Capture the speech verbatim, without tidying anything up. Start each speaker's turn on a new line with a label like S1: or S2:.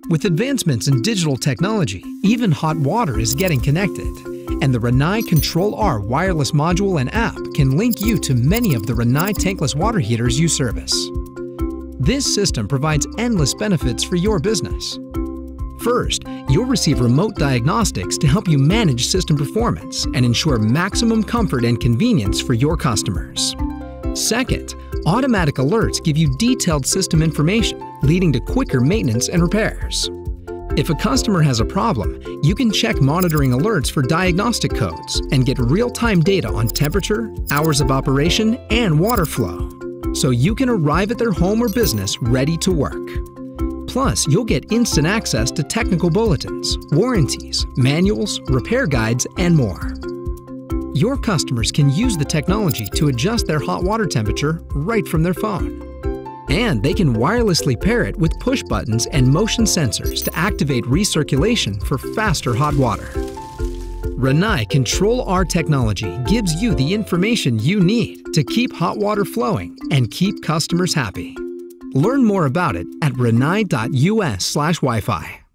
S1: With advancements in digital technology, even hot water is getting connected. And the Rinnai Control-R wireless module and app can link you to many of the Rinnai tankless water heaters you service. This system provides endless benefits for your business. First, you'll receive remote diagnostics to help you manage system performance and ensure maximum comfort and convenience for your customers. Second, automatic alerts give you detailed system information, leading to quicker maintenance and repairs. If a customer has a problem, you can check monitoring alerts for diagnostic codes and get real-time data on temperature, hours of operation, and water flow, so you can arrive at their home or business ready to work. Plus, you'll get instant access to technical bulletins, warranties, manuals, repair guides, and more. Your customers can use the technology to adjust their hot water temperature right from their phone. And they can wirelessly pair it with push buttons and motion sensors to activate recirculation for faster hot water. Rinnai Control-R technology gives you the information you need to keep hot water flowing and keep customers happy. Learn more about it at rinnai dot U S slash Wi-Fi.